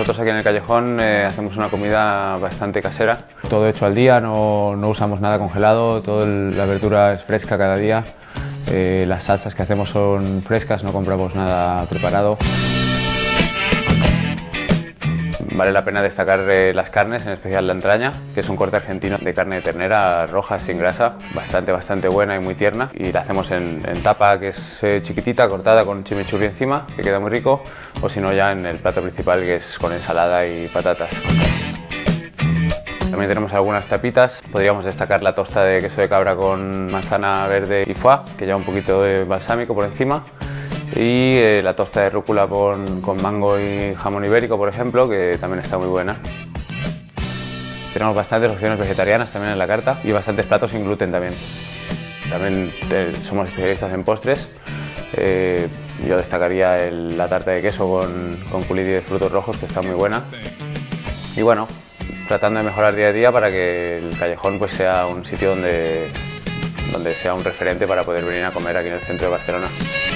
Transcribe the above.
Nosotros aquí en el Callejón hacemos una comida bastante casera. Todo hecho al día, no usamos nada congelado, toda la verdura es fresca cada día. Las salsas que hacemos son frescas, no compramos nada preparado. Vale la pena destacar las carnes, en especial la entraña, que es un corte argentino de carne de ternera roja sin grasa, bastante buena y muy tierna. Y la hacemos en tapa, que es chiquitita, cortada con chimichurri encima, que queda muy rico, o si no ya en el plato principal, que es con ensalada y patatas. También tenemos algunas tapitas. Podríamos destacar la tosta de queso de cabra con manzana verde y foie, que lleva un poquito de balsámico por encima. Y la tosta de rúcula con mango y jamón ibérico, por ejemplo, que también está muy buena. Tenemos bastantes opciones vegetarianas también en la carta y bastantes platos sin gluten también. También somos especialistas en postres. Yo destacaría la tarta de queso con coulis de frutos rojos, que está muy buena. Y bueno, tratando de mejorar día a día para que el Callejón pues sea un sitio donde sea un referente para poder venir a comer aquí en el centro de Barcelona.